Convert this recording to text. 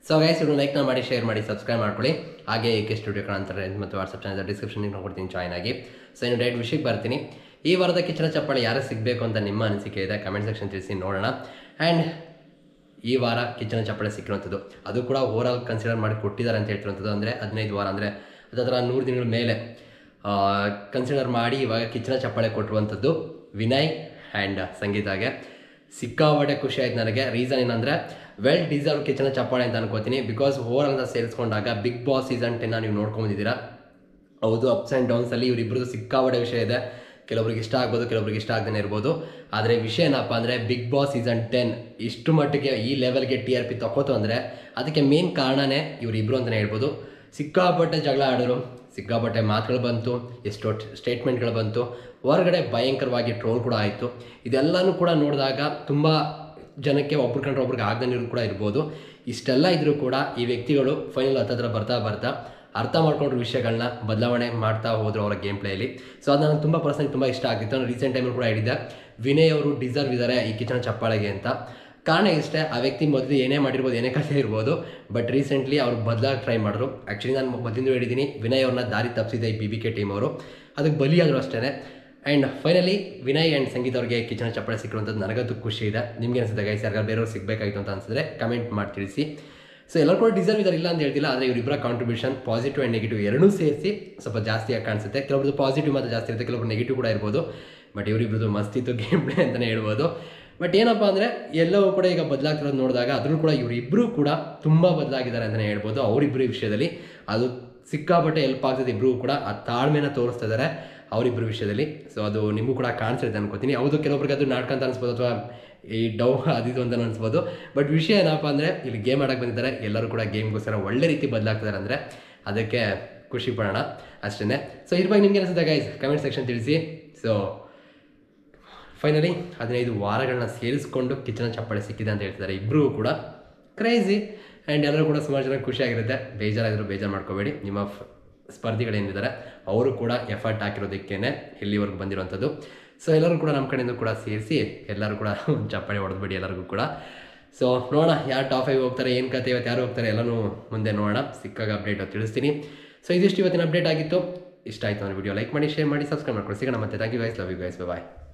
So guys ಇವರು ಲೈಕ್ನ ಮಾಡಿ share ಮಾಡಿ ಸಬ್ಸ್ಕ್ರೈಬ್ ಮಾಡ್ಕೊಳ್ಳಿ. ಹಾಗೆ ಏಕೆ ಸ್ಟುಡಿಯೋ ಕಾಣ್ತಾರೆ ಮತ್ತು ವಾಟ್ಸಪ್ ಚಾನಲ್ ಡಿಸ್ಕ್ರಿಪ್ಷನ್ ಕೊಡ್ತೀನಿ, ಜಾಯ್ನ್ ಆಗಿ. ಸೊ ಇನ್ನು ಡೈರೆಕ್ಟ್ ವಿಷಯಕ್ಕೆ ಬರ್ತೀನಿ. ಈ ವಾರದ ಕಿಚ್ಚನ ಚಪ್ಪಾಳೆ ಯಾರು ಸಿಗಬೇಕು ಅಂತ ನಿಮ್ಮ ಅನಿಸಿಕೆ ಇದೆ ಕಮೆಂಟ್ ಸೆಕ್ಷನ್ ತಿಳಿಸಿ ನೋಡೋಣ. ಆ್ಯಂಡ್ ಈ ವಾರ ಕಿಚ್ಚನ ಚಪ್ಪಾಳೆ ಸಿಕ್ಕಿರುವಂಥದ್ದು ಅದು ಕೂಡ ಓವರಾಲ್ ಕನ್ಸಿಡರ್ ಮಾಡಿ ಕೊಟ್ಟಿದ್ದಾರೆ ಅಂತ ಹೇಳ್ತಿರುವಂಥದ್ದು. ಅಂದರೆ 15 ವಾರ ಅಂದರೆ ಅದರ 100 ದಿನಗಳ ಮೇಲೆ ಕನ್ಸಿಡರ್ ಮಾಡಿ ಇವಾಗ ಕಿಚ್ಚನ ಚಪ್ಪಾಳೆ ಕೊಟ್ಟಿರುವಂಥದ್ದು ವಿನಯ್ ಆ್ಯಂಡ್ ಸಂಗೀತಾಗೆ. ಸಿಕ್ಕಾಪಟ್ಟೆ ಖುಷಿ ಆಯ್ತು ನನಗೆ. ರೀಸನ್ ಏನಂದರೆ ವೆಲ್ ಡಿಸರ್ವ್ ಕಿಚ್ಚನ ಚಪ್ಪಾಳೆ ಅಂತ ಅನ್ಕೋತೀನಿ. ಬಿಕಾಸ್ ಓವರಾಲ್ ಅಂತ ಸೇರಿಸ್ಕೊಂಡಾಗ ಬಿಗ್ ಬಾಸ್ ಸೀಸನ್ 10 ನೀವು ನೋಡ್ಕೊಂಡಿದ್ದೀರಾ. ಹೌದು, ಅಪ್ಸ್ ಆ್ಯಂಡ್ ಡೌನ್ಸಲ್ಲಿ ಇವರಿಬ್ಬರದ್ದು ಸಿಕ್ಕಾಪಟ್ಟೆ ವಿಷಯ ಇದೆ. ಕೆಲವರಿಗೆ ಇಷ್ಟ ಆಗ್ಬೋದು, ಕೆಲವರಿಗೆ ಇಷ್ಟ ಆಗದೇ ಇರ್ಬೋದು. ಆದರೆ ವಿಷಯ ಏನಪ್ಪ ಅಂದರೆ ಬಿಗ್ ಬಾಸ್ ಸೀಸನ್ 10 ಇಷ್ಟು ಮಟ್ಟಿಗೆ ಈ ಲೆವೆಲ್ಗೆ TRP ತಗೋತು ಅಂದರೆ ಅದಕ್ಕೆ ಮೇನ್ ಕಾರಣನೇ ಇವರಿಬ್ಬರು ಅಂತಲೇ ಹೇಳ್ಬೋದು. ಸಿಕ್ಕಾಪಟ್ಟೆ ಜಗಳ ಆಡೋರು, ಸಿಕ್ಕಾಪಟ್ಟೆ ಮಾತುಗಳು ಬಂತು, ಎಷ್ಟೋ ಸ್ಟೇಟ್ಮೆಂಟ್ಗಳು ಬಂತು, ಹೊರಗಡೆ ಭಯಂಕರವಾಗಿ ಟ್ರೋಲ್ ಕೂಡ ಆಯಿತು. ಇದೆಲ್ಲನೂ ಕೂಡ ನೋಡಿದಾಗ ತುಂಬ ಜನಕ್ಕೆ ಒಬ್ರು ಕಂಡ್ರೆ ಒಬ್ರಿಗೆ ಆಗದೇ ಕೂಡ ಇರ್ಬೋದು. ಇಷ್ಟೆಲ್ಲ ಇದ್ದರೂ ಕೂಡ ಈ ವ್ಯಕ್ತಿಗಳು ಫೈನಲ್ ಹತ್ತಿರ ಬರ್ತಾ ಅರ್ಥ ಮಾಡ್ಕೊಂಡ್ರ ವಿಷಯಗಳನ್ನ ಬದಲಾವಣೆ ಮಾಡ್ತಾ ಹೋದರು ಅವರ ಗೇಮ್ ಪ್ಲೇಯಲ್ಲಿ. ಸೊ ಅದು ನನಗೆ ತುಂಬ ಪರ್ಸನಲ್ ತುಂಬ ಇಷ್ಟ ಆಗಿತ್ತು. ನಾನು ರೀಸೆಂಟ್ ಟೈಮಲ್ಲಿ ಕೂಡ ಹೇಳಿದ್ದೆ ವಿನಯ್ ಅವರು ಡಿಸರ್ವ್ ಇದ್ದಾರೆ ಈ ಕಿಚ್ಚನ ಚಪ್ಪಾಳೆಗೆ ಅಂತ. ಕಾರಣ ಇಷ್ಟೇ, ಆ ವ್ಯಕ್ತಿ ಮೊದಲು ಏನೇ ಮಾಡಿರ್ಬೋದು, ಏನೇ ಕಥೆ ಇರ್ಬೋದು, ಬಟ್ ರೀಸೆಂಟ್ಲಿ ಅವ್ರು ಬದಲಾಗಿ ಟ್ರೈ ಮಾಡಿದ್ರು. ಆ್ಯಕ್ಚುಲಿ ನಾನು ಮೊದಲಿಂದ ಹೇಳಿದ್ದೀನಿ ವಿನಯ್ ಅವ್ರನ್ನ ದಾರಿ ತಪ್ಪಿಸಿದೆ ಈ BBK ಟೀಮ್ ಅವರು, ಅದಕ್ಕೆ ಬಲಿಯಾದರು ಅಷ್ಟೇ. And finally Vinay and Sangeetha ಅವ್ರಿಗೆ ಕಿಚ್ಚನ ಚಪ್ಪಾಳೆ ಸಿಕ್ಕಿರುವಂಥದ್ದು ನನಗಂತೂ ಖುಷಿ ಇದೆ. ನಿಮಗೆ ಅನಿಸುತ್ತೆ ಗೈಸ್? ಯಾರಿಗಾರು ಬೇರೆಯವ್ರು ಸಿಗಬೇಕಾಗಿತ್ತು ಅಂತ ಅನಿಸಿದ್ರೆ ಕಮೆಂಟ್ ಮಾಡಿ ತಿಳಿಸಿ. ಸೊ ಎಲ್ಲರೂ ಕೂಡ ಡಿಸರ್ವ್ ಇದ್ದಾರೆ, ಇಲ್ಲ ಅಂತ ಹೇಳ್ತಿಲ್ಲ. ಆದರೆ ಇವರಿಬ್ಬರ ಕಾಂಟ್ರಿಬ್ಯೂಷನ್ ಪಾಸಿಟಿವ್ ಆ್ಯಂಡ್ ನೆಗೆಟಿವ್ ಎರಡೂ ಸೇರಿಸಿ ಸ್ವಲ್ಪ ಜಾಸ್ತಿಯಾಗಿ ಕಾಣಿಸುತ್ತೆ. ಕೆಲವೊಬ್ರದ್ದು ಪಾಸಿಟಿವ್ ಮಾತ್ರ ಜಾಸ್ತಿ ಇರುತ್ತೆ, ಕೆಲವೊಬ್ರು ನೆಗೆಟಿವ್ ಕೂಡ ಇರ್ಬೋದು. ಬಟ್ ಇವರಿಬ್ಬರದ್ದು ಮಸ್ತಿತ್ತು ಗೇಮ್ ಪ್ಲೇ ಅಂತಲೇ ಹೇಳ್ಬೋದು. ಬಟ್ ಏನಪ್ಪ ಅಂದರೆ ಎಲ್ಲವೂ ಕೂಡ ಈಗ ಬದಲಾಗ್ತಿರೋದು ನೋಡಿದಾಗ ಅದರಲ್ಲೂ ಕೂಡ ಇವರಿಬ್ಬರು ಕೂಡ ತುಂಬ ಬದಲಾಗಿದ್ದಾರೆ ಅಂತಲೇ ಹೇಳ್ಬೋದು. ಅವರಿಬ್ಬರ ವಿಷಯದಲ್ಲಿ ಅದು ಸಿಕ್ಕಾಪಟ್ಟೆ ಹೆಲ್ಪ್ ಆಗ್ತದೆ. ಇಬ್ಬರು ಕೂಡ ಆ ತಾಳ್ಮೆನ ತೋರಿಸ್ತಾ ಇದ್ದಾರೆ ಅವರಿಬ್ಬರ ವಿಷಯದಲ್ಲಿ. ಸೊ ಅದು ನಿಮಗೂ ಕೂಡ ಕಾಣಿಸಿರುತ್ತೆ ಅನ್ಕೋತೀನಿ. ಹೌದು, ಕೆಲವೊಬ್ರಿಗೆ ಅದು ನಾಟಕ ಅಂತ ಅನಿಸ್ಬೋದು ಅಥವಾ ಈ ಅದಿದು ಅಂತ ಅನಿಸ್ಬೋದು. ಬಟ್ ವಿಷಯ ಏನಪ್ಪ ಅಂದರೆ ಇಲ್ಲಿ ಗೇಮ್ ಆಡೋಕ್ಕೆ ಬಂದಿದ್ದಾರೆ, ಎಲ್ಲರೂ ಕೂಡ ಗೇಮ್ಗೋಸ್ಕರ ಒಳ್ಳೆ ರೀತಿ ಬದಲಾಗ್ತಿದ್ದಾರೆ ಅಂದರೆ ಅದಕ್ಕೆ ಖುಷಿ ಪಡೋಣ ಅಷ್ಟೇ. ಸೊ ಇದ್ರ ಬಗ್ಗೆ ನಿಮ್ಗೆ ಅನಿಸುತ್ತೆ ಗೈಸ್? ಕಮೆಂಟ್ ಸೆಕ್ಷನ್ ತಿಳಿಸಿ. ಸೊ ಫೈನಲಿ 15 ವಾರಗಳನ್ನ ಸೇರಿಸ್ಕೊಂಡು ಕಿಚ್ಚನ ಚಪ್ಪಾಳೆ ಸಿಕ್ಕಿದೆ ಅಂತ ಹೇಳ್ತಿದ್ದಾರೆ ಇಬ್ಬರೂ ಕೂಡ. ಕ್ರೇಜಿ. ಆ್ಯಂಡ್ ಎಲ್ಲರೂ ಕೂಡ ಸುಮಾರು ಜನ ಖುಷಿಯಾಗಿರುತ್ತೆ. ಬೇಜಾರಾಗಿದ್ರು ಬೇಜಾರು ಮಾಡ್ಕೋಬೇಡಿ. ನಿಮ್ಮ ಸ್ಪರ್ಧಿಗಳೇನಿದ್ದಾರೆ ಅವರು ಕೂಡ ಎಫರ್ಟ್ ಹಾಕಿರೋದಕ್ಕೇ ಇಲ್ಲಿವರೆಗೂ ಬಂದಿರುವಂಥದ್ದು. ಸೊ ಎಲ್ಲರೂ ಕೂಡ ನಮ್ಮ ಕಡೆಯಿಂದ ಕೂಡ ಸೇರಿಸಿ ಎಲ್ಲರೂ ಕೂಡ ಚಪ್ಪಾಳೆ ಹೊಡೆದ್ಬಿಡಿ ಎಲ್ಲರಿಗೂ ಕೂಡ. ಸೊ ನೋಡೋಣ ಯಾರು ಟಾಪ್ 5 ಹೋಗ್ತಾರೆ, ಏನು ಕತೆ, ಇವತ್ತು ಯಾರು ಹೋಗ್ತಾರೆ ಎಲ್ಲನೂ ಮುಂದೆ ನೋಡೋಣ. ಸಿಕ್ಕಾಗ ಅಪ್ಡೇಟ್ ತಿಳಿಸ್ತೀನಿ. ಸೊ ಇದಿಷ್ಟು ಇವತ್ತಿನ ಅಪ್ಡೇಟ್ ಆಗಿತ್ತು. ಇಷ್ಟ ಆಯಿತು ನನ್ನ ವಿಡಿಯೋ ಲೈಕ್ ಮಾಡಿ, ಶೇರ್ ಮಾಡಿ, ಸಬ್ಸ್ಕ್ರೈಬ್ ಮಾಡ್ಕೊಳ್ಳಿ. ಸಿಗೋಣ ಮತ್ತೆ. Thank you guys, love you guys, bye.